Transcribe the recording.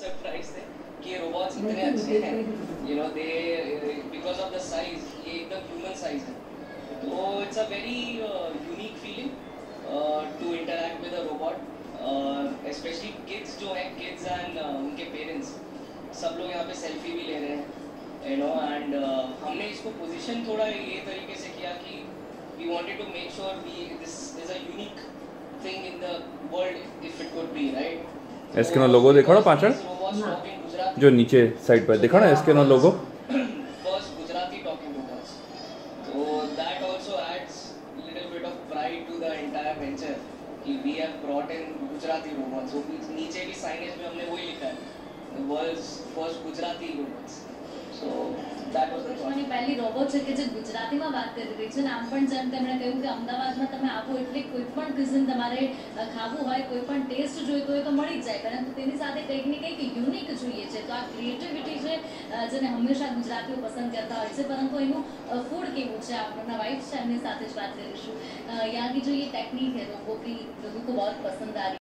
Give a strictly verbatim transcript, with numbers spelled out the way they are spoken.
Surprise थे कि ये रोबोट्स इतने अच्छे हैं, you know they because of the size, ये एकदम ह्यूमन साइज है, तो it's a very unique feeling to interact with a robot, specially kids जो हैं, किड्स एंड उनके पेरेंट्स सब लोग यहाँ पे सेल्फी भी ले रहे हैं, यू नो एंड हमने इसको पोजीशन थोड़ा ये तरीके से किया कि we wanted to make sure we this is a unique thing in the world if it could be, right. SK नो लोगो देखो ना पाछळ, जो नीचे साइड पर देखो ना एसके नो logo, first Gujarati talking robots, so that also adds little bit of pride to the entire venture कि we have brought in Gujarati robots, so नीचे भी साइनेज में हमने वही लिखा है, the world's first Gujarati robots, so that was the મને પહેલી રોબોટ છે કે જે ગુજરાતીમાં વાત કરી રહી છે, નામ પણ જેમ તેમણે કહ્યું કે અમદાવાદમાં તમે આવો એટલે કોઈ પણ ક્યુઝિન તમારે ખાવું હોય, કોઈ પણ ટેસ્ટ જોઈતો હોય તો મળી જ જાય, પરંતુ તેની સાથે કંઈક ને કંઈક યુનિક જોઈએ છે, તો આ ક્રિએટિવિટી છે જેને હંમેશા ગુજરાતીઓ પસંદ કરતા હોય છે, પરંતુ એનું ફૂડ કેવું છે, આપણા વાઇફ છે એમની સાથે જ વાત કરીશું। यहाँ की जो ये टेक्निक है लोगों की, लोगों को बहुत पसंद आ रही है।